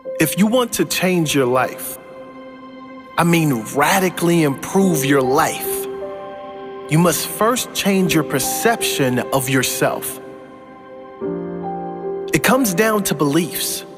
If you want to change your life, I mean radically improve your life, you must first change your perception of yourself. It comes down to beliefs.